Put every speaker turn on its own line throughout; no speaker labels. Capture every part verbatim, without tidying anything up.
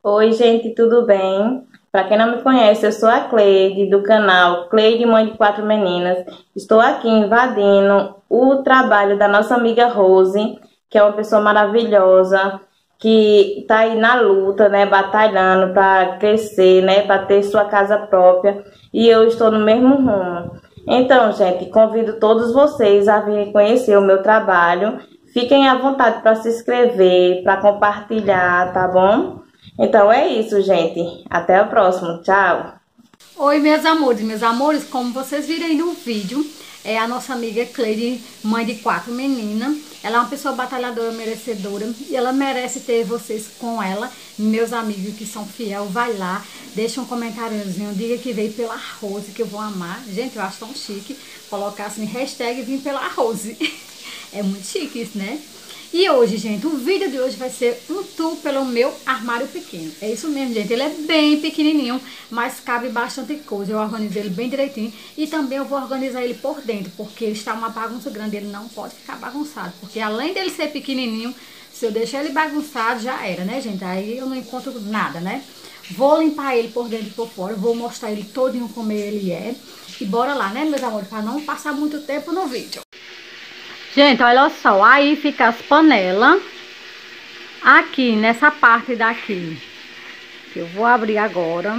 Oi, gente, tudo bem? Para quem não me conhece, eu sou a Cleide, do canal Cleide Mãe de Quatro Meninas. Estou aqui invadindo o trabalho da nossa amiga Rose, que é uma pessoa maravilhosa, que está aí na luta, né, batalhando para crescer, né, para ter sua casa própria. E eu estou no mesmo rumo. Então, gente, convido todos vocês a virem conhecer o meu trabalho. Fiquem à vontade para se inscrever, para compartilhar, tá bom? Então é isso, gente. Até o próximo. Tchau.
Oi, meus amores, meus amores, como vocês viram aí no vídeo, é a nossa amiga Cleide, mãe de quatro meninas. Ela é uma pessoa batalhadora, merecedora, e ela merece ter vocês com ela. Meus amigos que são fiel, vai lá, deixa um comentáriozinho, diga que veio pela Rose, que eu vou amar. Gente, eu acho tão chique colocar assim, hashtag vim pela Rose. É muito chique isso, né? E hoje, gente, o vídeo de hoje vai ser um tour pelo meu armário pequeno. É isso mesmo, gente. Ele é bem pequenininho, mas cabe bastante coisa. Eu organizei ele bem direitinho. E também eu vou organizar ele por dentro, porque ele está uma bagunça grande. Ele não pode ficar bagunçado, porque além dele ser pequenininho, se eu deixar ele bagunçado, já era, né, gente? Aí eu não encontro nada, né? Vou limpar ele por dentro e por fora. Vou mostrar ele todinho como ele é. E bora lá, né, meus amores? Para não passar muito tempo no vídeo. Gente, olha só, aí fica as panelas aqui, nessa parte daqui, que eu vou abrir agora.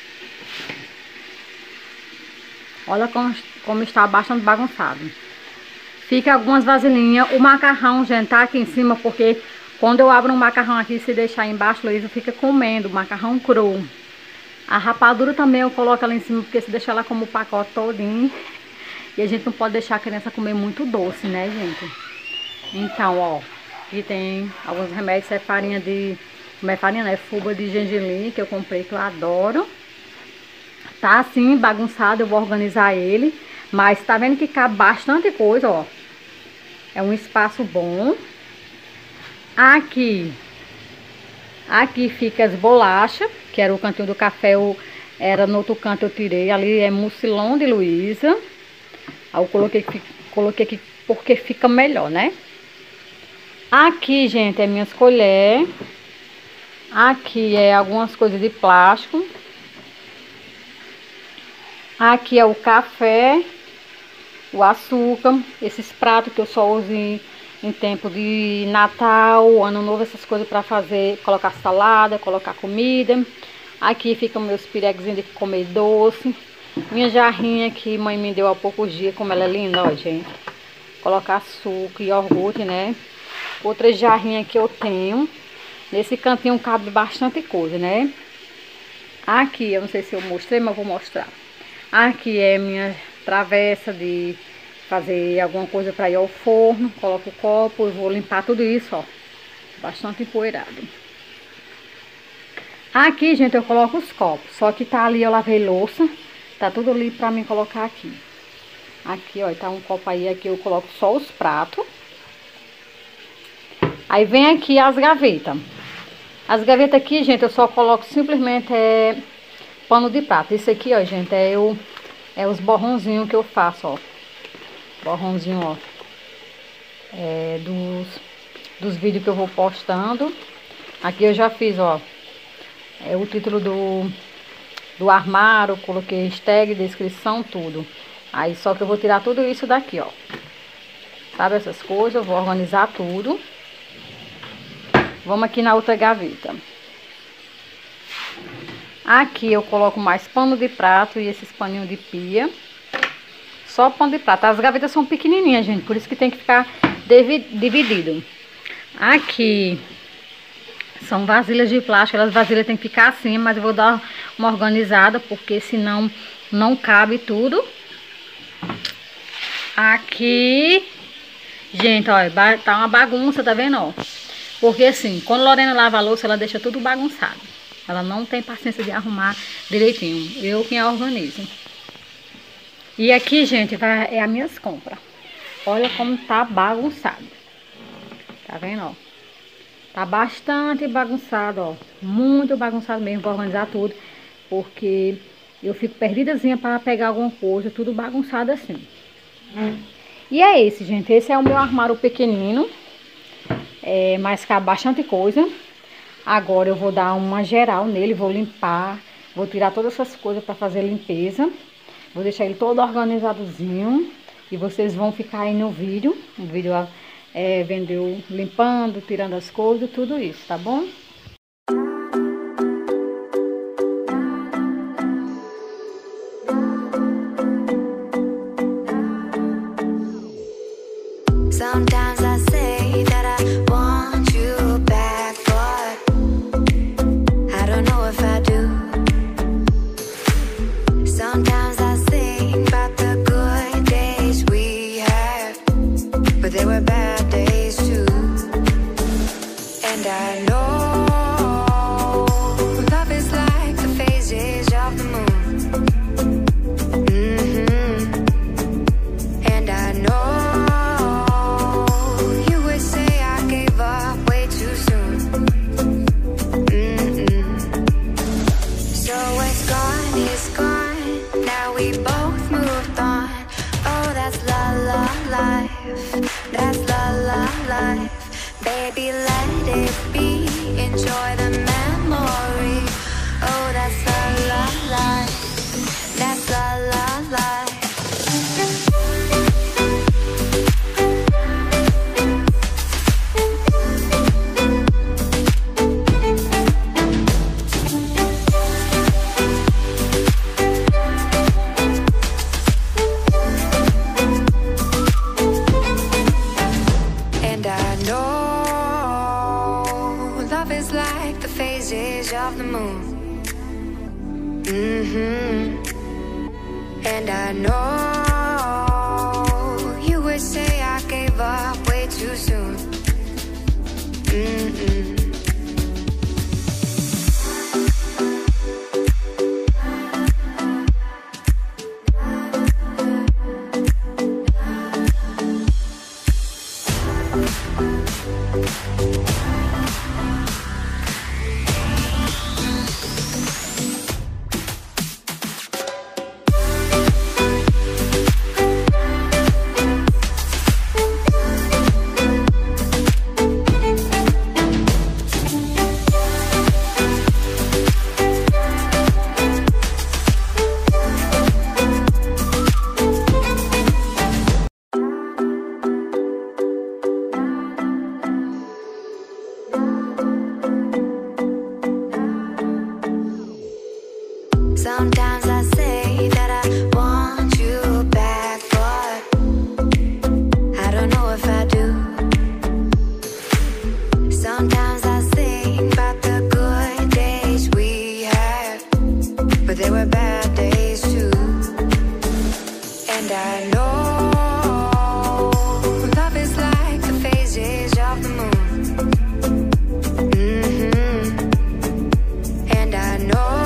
Olha como, como está bastante bagunçado. Fica algumas vasilhinhas. O macarrão, gente, tá aqui em cima, porque quando eu abro um macarrão aqui, se deixar embaixo, Luísa fica comendo o macarrão cru. A rapadura também eu coloco ela em cima, porque se deixar ela como o pacote todinho. E a gente não pode deixar a criança comer muito doce, né, gente? Então, ó, aqui tem alguns remédios, é farinha de... Como é farinha, né? Fuba de gengelim, que eu comprei, que eu adoro. Tá assim, bagunçado, eu vou organizar ele. Mas tá vendo que cabe bastante coisa, ó. É um espaço bom. Aqui, aqui fica as bolachas, que era o cantinho do café, eu, era no outro canto eu tirei. Ali é mucilão de Luísa. Aí eu coloquei, coloquei aqui porque fica melhor, né? Aqui, gente, é minhas colheres. Aqui é algumas coisas de plástico. Aqui é o café, o açúcar, esses pratos que eu só uso em, em tempo de Natal, Ano Novo, essas coisas para fazer, colocar salada, colocar comida. Aqui ficam meus pireguinhos de comer doce. Minha jarrinha que mãe me deu há poucos dias, como ela é linda, ó, gente. Colocar açúcar e iogurte, né? Outra jarrinha que eu tenho. Nesse cantinho cabe bastante coisa, né? Aqui, eu não sei se eu mostrei, mas eu vou mostrar. Aqui é minha travessa de fazer alguma coisa para ir ao forno. Coloco o copo, eu vou limpar tudo isso, ó. Bastante empoeirado. Aqui, gente, eu coloco os copos. Só que tá ali, eu lavei louça. Tá tudo ali pra mim colocar aqui. Aqui, ó, tá um copo aí, aqui eu coloco só os pratos. Aí vem aqui as gavetas. As gavetas aqui, gente, eu só coloco simplesmente é, pano de prato. Isso aqui, ó, gente, é, eu, é os borrãozinhos que eu faço, ó. Borrãozinho, ó. É, dos, dos vídeos que eu vou postando. Aqui eu já fiz, ó. É o título do... do armário, coloquei hashtag, descrição, tudo. Aí só que eu vou tirar tudo isso daqui, ó. Sabe essas coisas? Eu vou organizar tudo. Vamos aqui na outra gaveta. Aqui eu coloco mais pano de prato e esses paninhos de pia. Só pano de prato. As gavetas são pequenininhas, gente, por isso que tem que ficar dividido. Aqui são vasilhas de plástico, as vasilhas tem que ficar assim, mas eu vou dar uma organizada, porque senão não cabe tudo. Aqui, gente, olha, tá uma bagunça, tá vendo, ó? Porque assim, quando a Lorena lava a louça, ela deixa tudo bagunçado. Ela não tem paciência de arrumar direitinho. Eu quem organizo. E aqui, gente, vai, é as minhas compras. Olha como tá bagunçado. Tá vendo, ó? Tá bastante bagunçado, ó. Muito bagunçado mesmo, vou organizar tudo. Porque eu fico perdidazinha para pegar alguma coisa, tudo bagunçado assim. Hum. E é esse, gente. Esse é o meu armário pequenino. É, mas cabe bastante coisa. Agora eu vou dar uma geral nele, vou limpar, vou tirar todas essas coisas para fazer limpeza. Vou deixar ele todo organizadozinho e vocês vão ficar aí no vídeo, o vídeo é, vendo eu limpando, tirando as coisas, tudo isso, tá bom?
Sometimes I say that I want you back, but I don't know if I do. Sometimes I think about the good days we had, but they were bad days too. And I know love is like the phases of the moon. Mm-hmm. And I know that's la la life, baby, let it be, enjoy the memory. Oh, that's la la life, that's la la life. Of the moon. Mm-hmm. And I know you would say I gave up way too soon. Mm-mm. Sometimes I say that I want you back, but I don't know if I do. Sometimes I think about the good days we had, but they were bad days too. And I know love is like the phases of the moon. Mm-hmm. And I know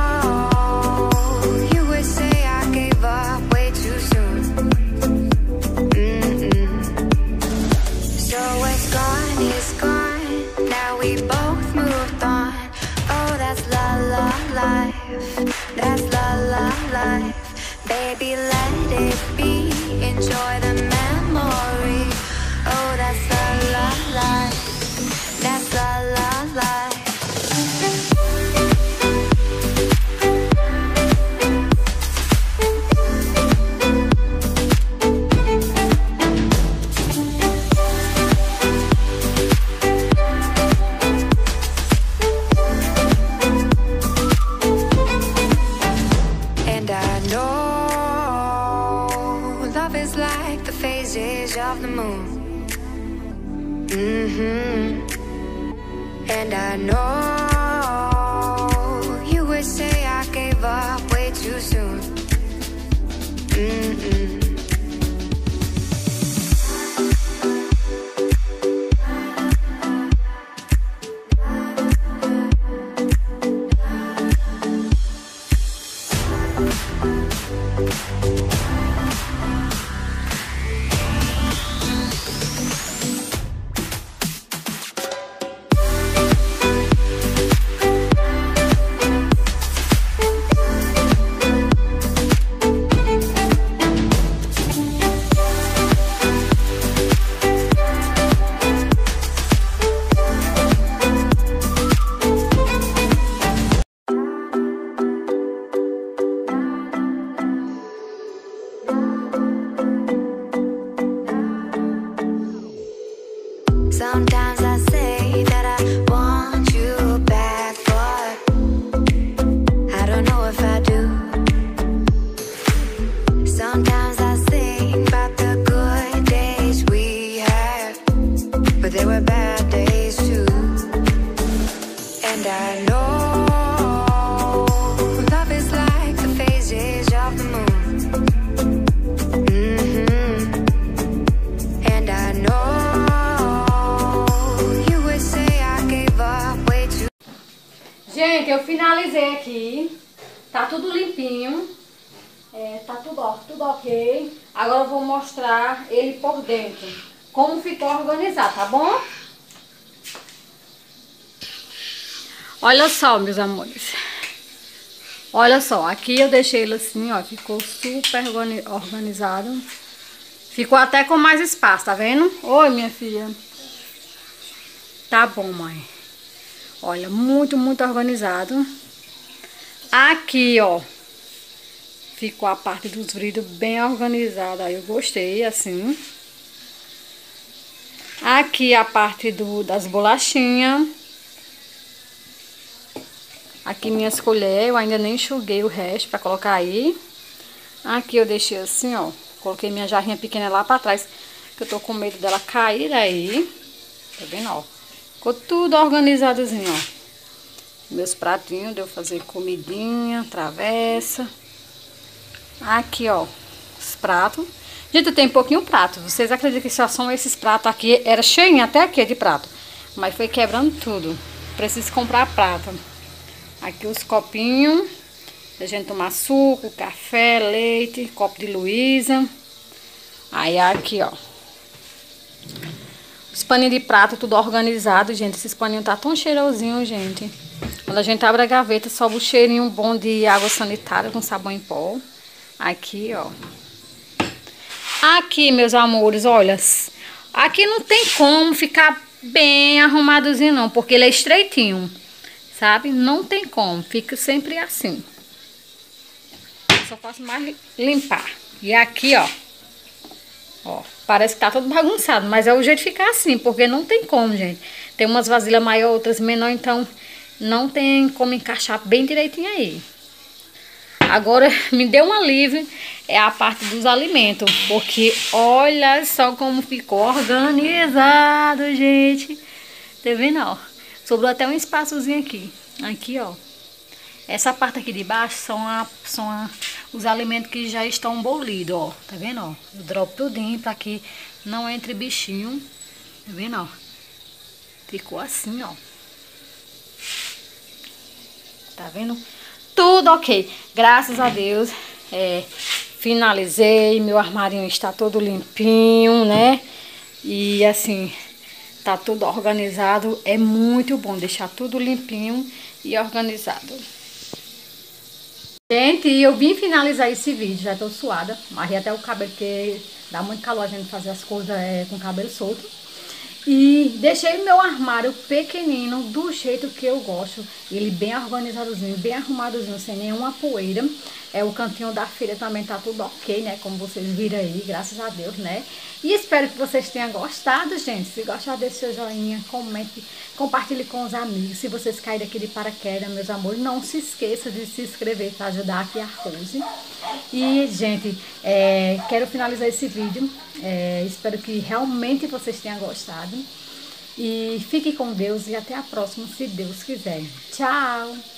that's la la life, baby, let it be, enjoy the memory. Oh, that's la la life, that's la la life. Of the moon. Mm-hmm. And I know you would say I gave up way too soon. Mm-mm. I know love is like the phases of the moon. Mm-hmm. And I know you would say I gave up way too.
Gente, eu finalizei aqui. Tá tudo limpinho. É, tá tudo, ó, tudo ok. Agora eu vou mostrar ele por dentro. Como ficou organizado, tá bom? Olha só, meus amores. Olha só, aqui eu deixei ele assim, ó. Ficou super organizado. Ficou até com mais espaço, tá vendo? Oi, minha filha. Tá bom, mãe. Olha, muito, muito organizado. Aqui, ó. Ficou a parte dos vidros bem organizada. Aí eu gostei, assim. Aqui a parte do, das bolachinhas. Aqui minhas colheres, eu ainda nem enxuguei o resto pra colocar aí. Aqui eu deixei assim, ó. Coloquei minha jarrinha pequena lá pra trás, que eu tô com medo dela cair aí. Tá vendo, ó? Ficou tudo organizadozinho, ó. Meus pratinhos, de eu fazer comidinha, travessa. Aqui, ó, os pratos. Gente, tem pouquinho prato. Vocês acreditam que só são esses pratos aqui? Era cheinho até aqui de prato. Mas foi quebrando tudo. Preciso comprar prato. Aqui os copinhos. Da gente tomar suco, café, leite, copo de Luísa. Aí aqui, ó. Os paninhos de prato, tudo organizado, gente. Esses paninhos tá tão cheirosinho, gente. Quando a gente abre a gaveta, sobe o cheirinho bom de água sanitária com sabão em pó. Aqui, ó. Aqui, meus amores, olha. Aqui não tem como ficar bem arrumadozinho, não. Porque ele é estreitinho, sabe? Não tem como. Fica sempre assim. Só faço mais limpar. E aqui, ó. Ó, parece que tá todo bagunçado. Mas é o jeito de ficar assim. Porque não tem como, gente. Tem umas vasilhas maior, outras menor. Então, não tem como encaixar bem direitinho aí. Agora, me deu um alívio, é a parte dos alimentos, porque olha só como ficou organizado, gente. Tá vendo, ó? Sobrou até um espaçozinho aqui. Aqui, ó. Essa parte aqui de baixo são, a, são a, os alimentos que já estão bolidos, ó. Tá vendo, ó? Eu dropo tudinho pra que não entre bichinho. Tá vendo, ó? Ficou assim, ó. Tá vendo? Tudo ok. Graças a Deus, é, finalizei. Meu armarinho está todo limpinho, né? E assim, tá tudo organizado. É muito bom deixar tudo limpinho e organizado. Gente, eu vim finalizar esse vídeo. Já tô suada. Amarrei até o cabelo, porque dá muito calor a gente fazer as coisas é, com o cabelo solto. E deixei meu armário pequenino, do jeito que eu gosto. Ele bem organizadozinho, bem arrumadozinho, sem nenhuma poeira. É, o cantinho da filha também tá tudo ok, né? Como vocês viram aí, graças a Deus, né? E espero que vocês tenham gostado, gente. Se gostar, deixe seu joinha, comente, compartilhe com os amigos. Se vocês caírem aqui de paraquedas, meus amores, não se esqueça de se inscrever para ajudar aqui a Rose. E, gente, é, quero finalizar esse vídeo. É, espero que realmente vocês tenham gostado. E fique com Deus e até a próxima, se Deus quiser. Tchau!